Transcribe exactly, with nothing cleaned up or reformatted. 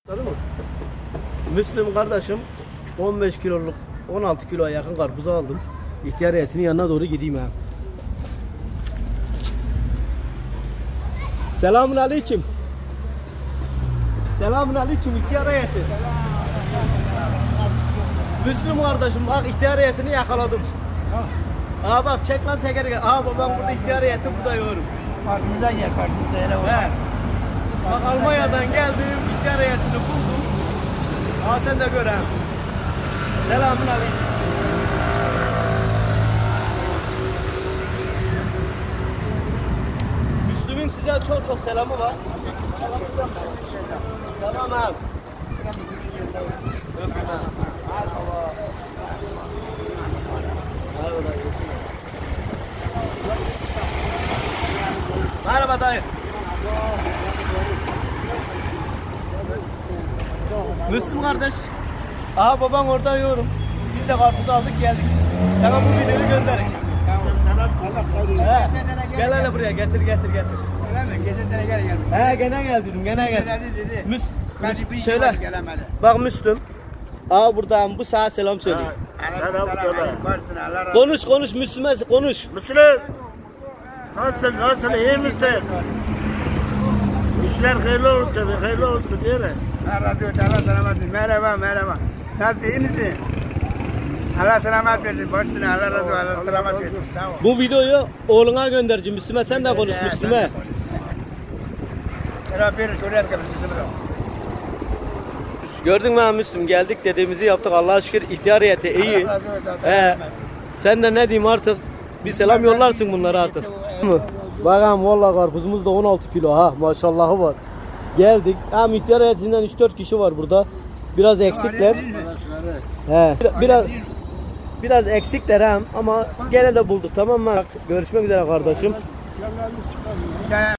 Müslüm kardeşim on beş kiloluk on altı kiloya yakın karpuzu aldım. İhtiyar heyetinin yanına doğru gideyim ha. Selamun aleyküm. Selamun aleyküm ihtiyar heyeti. Müslüm kardeşim bak ihtiyar heyetini yakaladım. Aa bak çek lan tekeri. Aa babam burada ihtiyar heyeti burada yorum. Karşımızdan gel karşımızda hele var. Bak Almanya'dan geldim ihtiyar heyetini buldum. Aa sen de gör ha. Selamun aleyküm. Müslüm'ün size çok çok selamı var. Tamam abi. Merhaba dayı. Müslüm kardeş. Aha baban orada yorum. Biz de karpuz aldık geldik. Sana bu videoyu gönderin. He. Gel hele buraya getir getir getir. Öyle mi? Geceden gel gel. He gene gel dedim gene gel. Dedi dedi. Müs Ben Müs bir şey söyle. gelemedi. Bak Müslüm. Aa buradan bu sağa selam söyle. Selam söyle. Allah razı Konuş konuş Müslüme konuş. Müslüm, nasılsın, nasılsın, iyi misin? İşler hayırlı olsun, hayırlı olsun değil mi? Allah razı olsun. Allah selamet versin. Merhaba merhaba. Nasıl iyi misin? Allah selamet versin. Başına Allah razı olsun. Allah selamet versin. Sağ ol. Bu videoyu oğluna göndereceğim Müslüme sen de konuş Müslüme. Rabbim şuraya gelsin. Gördün mü Müslüm geldik dediğimizi yaptık Allah'a şükür ihtiyar heyeti iyi. Allah razı olsun. He. Sen de ne diyeyim artık bir selam yollarsın bunlara artık. Bakın vallahi karpuzumuz da on altı kilo ha maşallahı var. Geldik. Hem ihtiyar heyetinden üç dört kişi var burada. Biraz eksikler. He. Biraz biraz eksikler hem ama gene de bulduk tamam mı? Görüşmek üzere kardeşim.